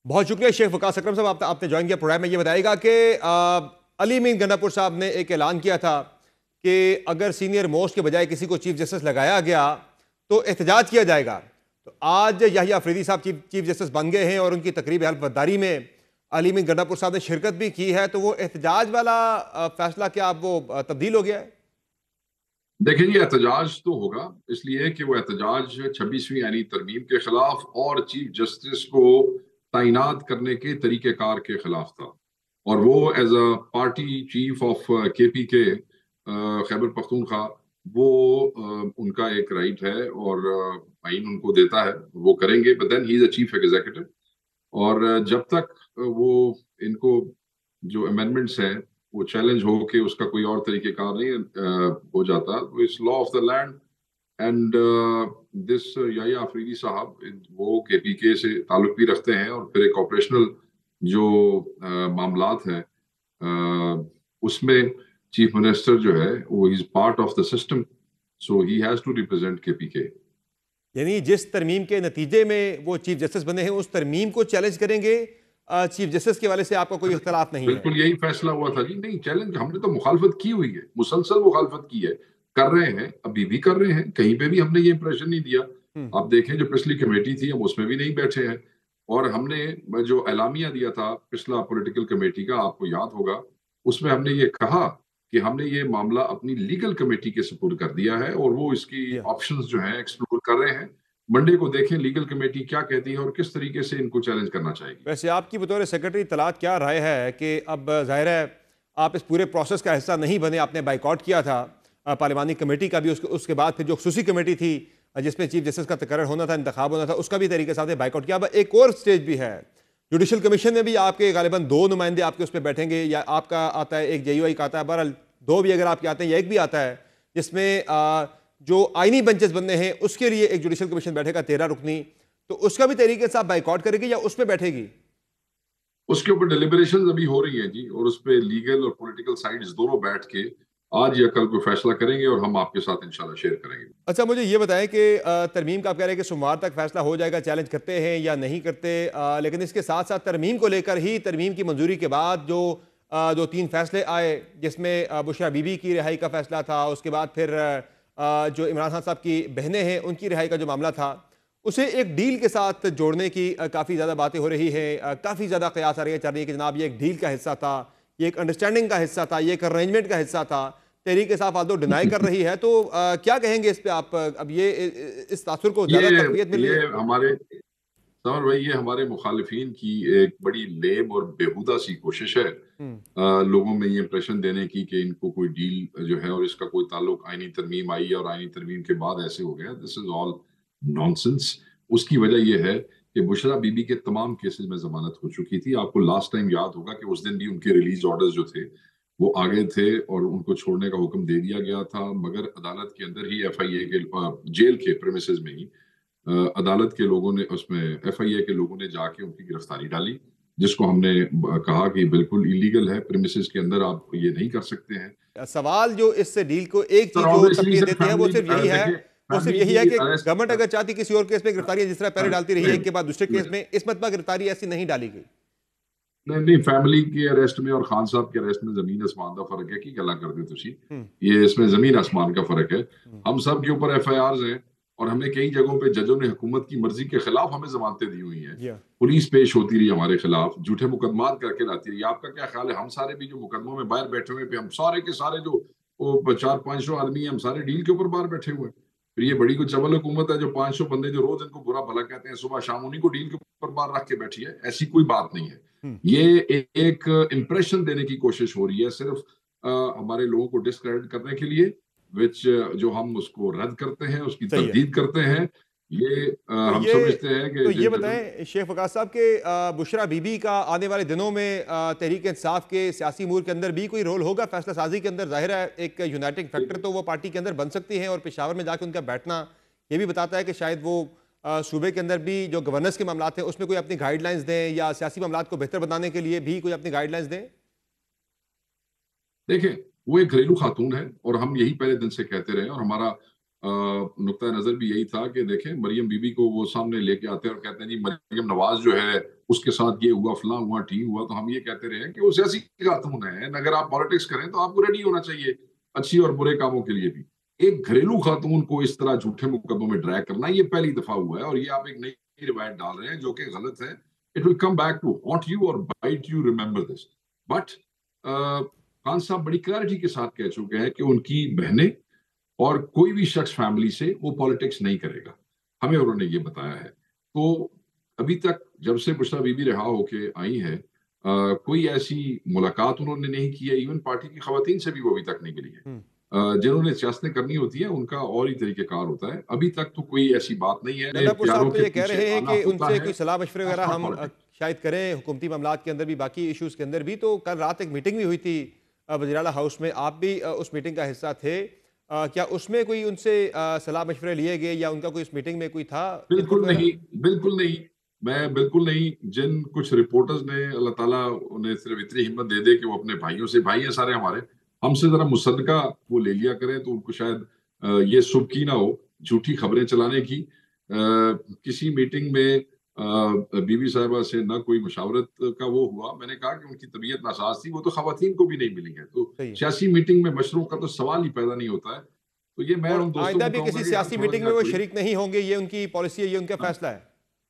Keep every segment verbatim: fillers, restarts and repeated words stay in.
بہت شکریہ شیخ وقاص اکرم صاحب، آپ آپ نے جوائن کیا پروگرام میں۔ یہ بتائے گا کہ علی امین گنڈا پور صاحب نے ایک اعلان کیا تھا کہ اگر سینئر موسٹ کے بجائے کسی کو چیف جسٹس لگایا گیا تو احتجاج کیا جائے گا۔ تو آج یحییٰ آفریدی صاحب چیف چیف جسٹس بن گئے ہیں اور ان کی تقریب حلف برداری میں علی امین گنڈا پور صاحب نے شرکت بھی کی ہے، تو وہ احتجاج والا فیصلہ کیا اب وہ تبدیل ہو گیا ہے؟ دیکھیں یہ احتجاج تو ہوگا، اس لیے کہ وہ احتجاج چھبیسویں آئینی ترمیم کے خلاف اور چیف جسٹس کو تعینات کرنے کے طریقہ کار کے خلاف تھا، اور وہ as a party chief of K P کے خیبر پختونخوا وہ ان کا ایک رائٹ ہے اور آئین ان کو دیتا ہے، وہ کریں گے، but then he is a chief executive, اور جب تک وہ ان کو جو امینڈمنٹس ہیں وہ چیلنج ہو کہ اس کا کوئی اور طریقہ کار نہیں ہو جاتا، تو اس law of the land and this Yahya Afridi صاحب وہ کے پی کے سے تعلق بھی رکھتے ہیں، اور پھر ایک آپریشنل جو معاملات ہیں اس میں چیف منسٹر جو ہے وہ is part of the system, so he has to represent K P کے۔ یعنی جس ترمیم کے نتیجے میں وہ چیف جسٹس بنے ہیں اس ترمیم کو چیلنج کریں گے چیف جسٹس کے والے سے آپ کا کوئی اختلاف نہیں ہے؟ بالکل یہی فیصلہ ہوا تھا جی، نہیں چیلنج ہم نے تو مخالفت کی ہوئی ہے، مسلسل مخالفت کی ہے، کر رہے ہیں، ابھی بھی کر رہے ہیں، کہیں پہ بھی ہم نے یہ امپریشن نہیں دیا۔ آپ دیکھیں جو پچھلی کمیٹی تھی ہم اس میں بھی نہیں بیٹھے ہیں، اور ہم نے جو اعلامیہ دیا تھا پچھلا پولیٹیکل کمیٹی کا آپ کو یاد ہوگا، اس میں ہم نے یہ کہا کہ ہم نے یہ معاملہ اپنی لیگل کمیٹی کے سپورٹ کر دیا ہے، اور وہ اس کی آپشنز جو ہیں ایکسپلور کر رہے ہیں۔ منڈے کو دیکھیں لیگل کمیٹی کیا کہتی ہے اور کس طریقے سے ان کو چیلنج کرنا چاہے گی۔ ویسے آپ کی بطور سیکرٹری اطلاعات کیا رائے ہے کہ اب ظاہر ہے آپ اس پورے پروسیس کا حصہ نہیں بنے، آپ نے بائیکاٹ کیا تھا پارلیمانی کمیٹی کا بھی، اس کے بعد پھر جو خصوصی کمیٹی تھی جس میں چیف جسٹس کا تقرر ہونا تھا، انتخاب ہونا تھا، اس کا بھی طریقے سے آپ نے بائیکاٹ کیا۔ اب ایک اور سٹیج بھی ہے، جوڈیشل کمیشن میں بھی آپ کے غالباً دو نمائندے آپ کے اس پہ بیٹھیں گے، یا آپ کا آتا ہے ایک جے یو آئی کا آتا ہے، بہرحال دو بھی اگر آپ کے آتے ہیں یا ایک بھی آتا ہے، جس میں جو آئینی بنچز بننے ہیں اس کے لیے ایک جوڈیشل کمیشن بیٹھے گا تیرہ رکنی، تو اس کا بھی طریقے سے آپ بائیکاٹ کریں گے یا اس پہ بیٹھے گی؟ اس کے اوپر ڈیلیبریشنز ابھی ہو رہی ہیں جی، اور اس پہ لیگل اور پولیٹیکل سائیڈز دونوں بیٹھ کے آج یا کل کو فیصلہ کریں گے، اور ہم آپ کے ساتھ انشاءاللہ شیئر کریں گے۔ اچھا مجھے یہ بتائیں کہ ترمیم کا آپ کہہ رہے ہیں کہ سوموار تک فیصلہ ہو جائے گا، چیلنج کرتے ہیں یا نہیں کرتے، لیکن اس کے ساتھ ساتھ ترمیم کو لے کر ہی ترمیم کی منظوری کے بعد جو دو تین فیصلے آئے، جس میں بشریٰ بی بی کی رہائی کا فیصلہ تھا، اس کے بعد پھر جو عمران خان صاحب کی بہنیں ہیں ان کی رہائی کا جو معاملہ تھا، اسے ایک ڈیل کے ساتھ جوڑنے کی کافی زیادہ باتیں ہو رہی ہیں، کافی زیادہ قیاس آ رہی ہے چل رہی ہے کہ جناب یہ ایک ڈیل کا حصہ تھا، یہ ایک انڈرسٹینڈنگ کا حصہ تھا، یہ ایک ارینجمنٹ کا حصہ تھا۔ تحریک انصاف آدھو ڈینائی کر رہی ہے، تو کیا کہیں گے اس پہ آپ؟ اب یہ اس تاثر کو زیادہ تقویت مل رہی ہے؟ یہ ہمارے سمر بھائی یہ ہمارے مخالفین کی ایک بڑی لیب اور بیہودہ سی کوشش ہے لوگوں میں یہ امپریشن دینے کی کہ ان کو کوئی ڈیل جو ہے اور اس کا کوئی تعلق آئینی ترمیم آئی اور آئینی ترمیم کے بعد ایسے ہو گیا۔ دس از آل نانسنس۔ اس کی وجہ یہ ہے کہ بشریٰ بی بی کے تمام کیسز میں ضمانت ہو چکی تھی۔ آپ کو لاسٹ ٹائم یاد ہوگا کہ اس دن بھی ان کے ریلیز آرڈرز جو تھے وہ آگے تھے اور ان کو چھوڑنے کا حکم دے دیا گیا تھا، مگر عدالت کے اندر ہی ایف آئی اے کے جیل کے پریمیسز میں ہی عدالت کے لوگوں نے اس میں ایف آئی اے کے لوگوں نے جا کے ان کی گرفتاری ڈالی، جس کو ہم نے کہا کہ بالکل ایلیگل ہے، پریمیسز کے اندر آپ یہ نہیں کر سکتے ہیں۔ سوال جو اس سے ڈیل کو ایک چیز جو تقویت دیتے ہیں وہ صرف یہی ہے وہ صرف یہی ہے کہ گورنمنٹ اگر چاہتی کسی اور کیس میں گرفتاری جس طرح پہلے ڈالتی رہی ہے، ایک کے بعد دوسرے کیس میں، اس مرتبہ گرفتاری ایسی نہیں ڈالی گئی۔ نہیں نہیں فیملی کے اریسٹ میں اور خان صاحب کے اریسٹ میں زمین آسمان کا فرق ہے، کی گلا کر دے تسی، یہ اس میں زمین آسمان کا فرق ہے۔ ہم سب کے اوپر ایف آئی آرز ہیں، اور ہم نے کئی جگہوں پہ ججوں نے حکومت کی مرضی کے خلاف ہمیں ضمانتیں دی ہوئی ہیں، پولیس پیش ہوتی رہی ہمارے خلاف، جھوٹے مقدمات کر کے لاتی رہی۔ آپ کا کیا خیال ہے ہم سارے بھی جو مقدموں میں باہر بیٹھے ہوئے پہ ہم سارے کے سارے جو چار پانچ سو آدمی ہیں ہم سارے ڈیل کے اوپر باہر بیٹھے ہوئے ہیں؟ پھر یہ بڑی کوئی چول حکومت ہے جو پانچ سو بندے جو روز ان کو برا بھلا کہتے ہیں صبح شام انہیں کو ڈیل کے اوپر باہر رکھ کے بیٹھی ہے؟ ایسی کوئی بات نہیں ہے۔ یہ ایک امپریشن دینے کی کوشش ہو رہی ہے صرف ہمارے لوگوں کو ڈسکریڈٹ کرنے کے لیے، وچ جو ہم اس کو رد کرتے ہیں، اس کی تردید کرتے ہیں۔ یہ ہم سمجھتے ہیں کہ تو یہ بتائیں شیخ وقاص صاحب کہ بشریٰ بی بی کا آنے والے دنوں میں تحریک انصاف کے سیاسی امور کے اندر بھی کوئی رول ہوگا فیصلہ سازی کے اندر؟ ظاہر ہے ایک یونائٹنگ فیکٹر تو وہ پارٹی کے اندر بن سکتی ہیں، اور پشاور میں جا کے ان کا بیٹھنا یہ بھی بتاتا ہے کہ شاید وہ صوبے کے اندر بھی جو گورننس کے معاملات ہیں اس میں کوئی اپنی گائیڈ لائنز دیں، یا سیاسی معاملات کو بہتر بنانے کے لیے بھی کوئی اپنی گائیڈ لائنز دیں۔ دیکھیں وہ ایک گھریلو خاتون ہے، اور ہم یہی پہلے دن سے کہتے رہے، اور ہمارا نقطۂ نظر بھی یہی تھا کہ دیکھیں مریم بی بی کو وہ سامنے لے کے آتے ہیں اور کہتے ہیں جی مریم نواز جو ہے اس کے ساتھ یہ ہوا فلاں ہوا ٹھیک ہوا، تو ہم یہ کہتے رہے کہ وہ سیاسی خاتون ہیں، اگر آپ پالیٹکس کریں تو آپ کو ریڈی ہونا چاہیے اچھی اور برے کاموں کے لیے بھی۔ ایک گھریلو خاتون کو اس طرح جھوٹے مقدموں میں ڈریگ کرنا یہ پہلی دفعہ ہوا ہے، اور یہ آپ ایک نئی روایت ڈال رہے ہیں جو کہ غلط ہے۔ It will come back to haunt you اور bite you, remember this. But Khan صاحب بڑی کلیئرٹی کے ساتھ کہہ چکے ہیں کہ ان کی بہنیں اور کوئی بھی شخص فیملی سے وہ پالیٹکس نہیں کرے گا، ہمیں انہوں نے یہ بتایا ہے۔ تو ابھی تک جب سے بشریٰ بی بی رہا ہو کے آئی ہیں کوئی ایسی ملاقات انہوں نے نہیں کی ہے، ایون پارٹی کی خواتین سے بھی وہ ابھی تک نہیں ملی ہے۔ جنہوں نے سیاستیں کرنی ہوتی ہیں ان کا اور ہی طریقہ کار ہوتا ہے، ابھی تک تو کوئی ایسی بات نہیں ہے۔ نندا پور پیاروں صاحب تو کے یہ کہہ پیچھے رہے ہیں آنا کہ ان ہوتا سے ہے، کوئی صلاح مشورے وغیرہ that's not ہم politics۔ شاید کریں حکومتی معاملات کے اندر بھی، باقی ایشوز کے اندر بھی۔ تو کل رات ایک میٹنگ بھی ہوئی تھی وزیر اعلیٰ ہاؤس میں، آپ بھی اس میٹنگ کا حصہ تھے، کیا اس میں کوئی ان سے صلاح مشورے لیے گئے یا ان کا کوئی اس میٹنگ میں کوئی تھا؟ بالکل نہیں، بالکل نہیں، میں بالکل نہیں۔ جن کچھ رپورٹرز نے اللہ تعالیٰ انہیں صرف اتنی ہمت دے دے کہ وہ اپنے بھائیوں سے، بھائی ہیں سارے ہمارے، ہم سے ذرا مصدقہ وہ لے لیا کریں تو ان کو شاید یہ سبکی نہ ہو جھوٹی خبریں چلانے کی۔ کسی میٹنگ میں بی بی صاحبہ سے نہ کوئی مشاورت کا وہ ہوا، میں نے کہا کہ ان کی طبیعت ناساز تھی، وہ تو خواتین کو بھی نہیں ملی ہے، تو سیاسی میٹنگ میں مشوروں کا تو سوال ہی پیدا نہیں ہوتا ہے۔ تو یہ میں اور ان دوستوں آئندہ کو بھی کہوں گا کسی کہ یار سیاسی تھوڑا میٹنگ سا میں وہ کوئی شریک نہیں ہوں گے، یہ ان کی پالیسی ہے، یہ ان کا فیصلہ ہے۔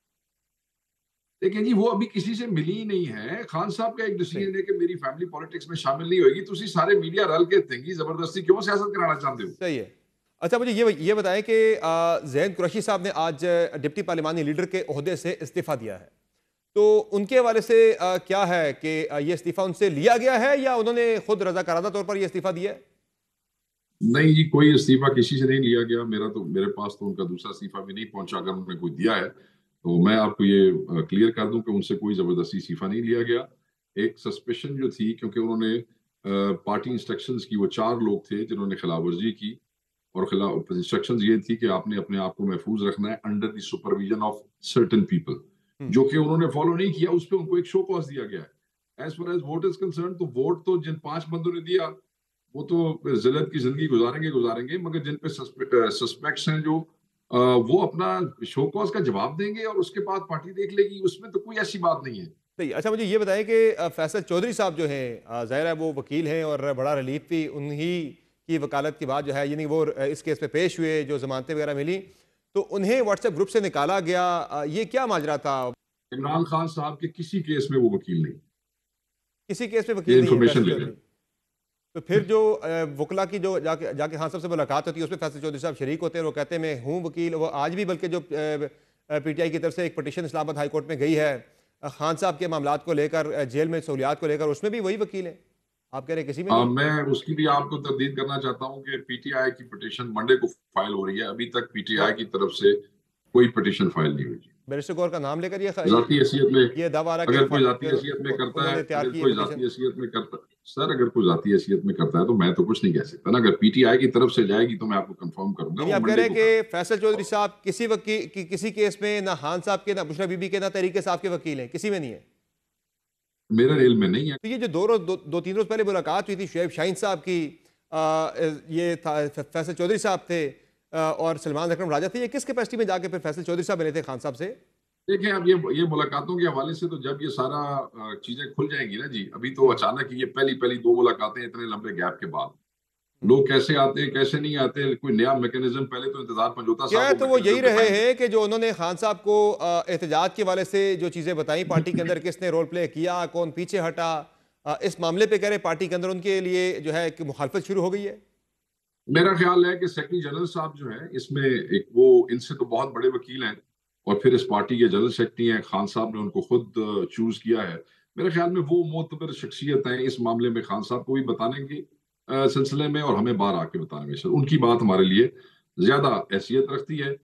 دیکھیں جی وہ ابھی کسی سے ملی ہی نہیں ہے، خان صاحب کا ایک ڈیسیژن ہے کہ میری فیملی پالیٹکس میں شامل نہیں ہوئے گی، تو اسی سارے میڈیا رل کے تنگی زبردستی کیوں سیاست کرانا چاہتے ہو؟ صحیح ہے۔ اچھا مجھے یہ یہ بتائیں کہ زین قریشی صاحب نے آج ڈپٹی پارلیمانی لیڈر کے عہدے سے استعفیٰ دیا ہے، تو ان کے حوالے سے کیا ہے کہ یہ استعفیٰ ان سے لیا گیا ہے یا انہوں نے خود رضاکارانہ طور پر یہ استعفیٰ دیا ہے؟ نہیں جی کوئی استعفیٰ کسی سے نہیں لیا گیا، میرا تو میرے پاس تو ان کا دوسرا استعفیٰ بھی نہیں پہنچا، اگر انہوں نے کوئی دیا ہے تو میں آپ کو یہ کلیئر کر دوں کہ ان سے کوئی زبردستی استعفیٰ نہیں لیا گیا۔ ایک سسپیشن جو تھی، کیونکہ انہوں نے پارٹی انسٹرکشنز کی، وہ چار لوگ تھے جنہوں نے خلاف ورزی کی، اور خلاف انسٹرکشنز یہ تھی کہ آپ نے اپنے آپ کو محفوظ رکھنا ہے under the supervision of certain people, جو کہ انہوں نے فالو نہیں کیا، اس پہ ان کو ایک شو کاز دیا گیا ہے۔ As far as vote is concern, تو ووٹ تو جن پانچ بندوں نے دیا وہ تو ذلت کی زندگی گزاریں گے گزاریں گے مگر جن پہ سسپیکٹس ہیں جو وہ اپنا شو کاز کا جواب دیں گے اور اس کے بعد پارٹی دیکھ لے گی، اس میں تو کوئی ایسی بات نہیں ہے۔ صحیح۔ اچھا مجھے یہ بتائیں کہ فیصل چودھری صاحب جو ہیں، ظاہر ہے وہ وکیل ہیں اور بڑا ریلیف بھی انہی کی وکالت کے بعد جو ہے، یعنی وہ اس کیس پہ پیش ہوئے، جو ضمانتیں وغیرہ ملی تو انہیں واٹس ایپ گروپ سے نکالا گیا، یہ کیا ماجرا تھا؟ عمران خان صاحب کے کسی کیس میں وہ وکیل نہیں، کسی کیس میں وکیل یہ نہیں ہے انفارمیشن فیصل لے چودھری؟ لیں۔ تو پھر جو وکلا کی جو جا کے جا کے خان صاحب سے ملاقات ہوتی ہے اس میں فیصل چودھری صاحب شریک ہوتے ہیں، وہ کہتے ہیں میں ہوں وکیل۔ وہ آج بھی بلکہ جو پی ٹی آئی کی طرف سے ایک پٹیشن اسلام آباد ہائی کورٹ میں گئی ہے خان صاحب کے معاملات کو لے کر، جیل میں سہولیات کو لے کر، اس میں بھی وہی وکیل ہیں، آپ کہہ رہے ہیں کسی میں نہیں؟ میں اس کی بھی آپ کو تردید کرنا چاہتا ہوں کہ پی ٹی آئی کی پٹیشن منڈے کو فائل ہو رہی ہے، ابھی تک پی ٹی آئی کی طرف سے کوئی پٹیشن فائل نہیں ہوئی۔ بیرسٹر گور کا نام لے کر یہ ذاتی حیثیت میں یہ دعویٰ آ رہا اگر ہے کوئی ذاتی کہ حیثیت میں کرتا انہوں ہے نے تیار اگر کی ہے کوئی پٹیشن؟ ذاتی حیثیت میں کرتا سر اگر کوئی ذاتی حیثیت میں کرتا ہے تو میں تو کچھ نہیں کہہ سکتا نا، اگر پی ٹی آئی کی طرف سے جائے گی تو میں آپ کو کنفرم کروں گا۔ یعنی آپ کہہ رہے ہیں کہ فیصل چودھری صاحب کسی وکیل کسی کیس میں نہ خان صاحب کے، نہ بشریٰ بی بی کے، نہ تحریک صاحب کے وکیل ہیں، کسی میں نہیں ہے؟ میرے علم میں نہیں ہے۔ تو یہ جو دو روز دو تین روز پہلے ملاقات ہوئی تھی شعیب شاہین صاحب کی، یہ فیصل چودھری صاحب تھے اور سلمان اکرم راجہ تھے، یہ کس کیپیسٹی میں جا کے پھر فیصل چودھری صاحب ملے تھے خان صاحب سے؟ دیکھیں اب یہ یہ ملاقاتوں کے حوالے سے تو جب یہ سارا چیزیں کھل جائیں گی نا جی، ابھی تو اچانک یہ پہلی پہلی دو ملاقاتیں اتنے لمبے گیپ کے بعد، لوگ کیسے آتے ہیں کیسے نہیں آتے، کوئی نیا میکینزم، پہلے تو انتظار پنجوتا کیا صاحب تو وہ یہی رہے ہیں کہ جو انہوں نے خان صاحب کو احتجاج کے حوالے سے جو چیزیں بتائیں پارٹی کے اندر، کس نے رول پلے کیا، کون پیچھے ہٹا، اس معاملے پہ کہہ رہے پارٹی کے اندر ان کے لیے جو ہے کہ مخالفت شروع ہو گئی ہے؟ میرا خیال ہے کہ سیکرٹری جنرل صاحب جو ہیں اس میں ایک وہ ان سے تو بہت بڑے وکیل ہیں، اور پھر اس پارٹی کے جنرل سیکرٹری ہیں، خان صاحب نے ان کو خود چوز کیا ہے۔ میرے خیال میں وہ معتبر شخصیت ہیں اس معاملے میں، خان صاحب کو بھی بتانے کے سلسلے میں اور ہمیں باہر آ کے بتانے میں، ان کی بات ہمارے لیے زیادہ حیثیت رکھتی ہے۔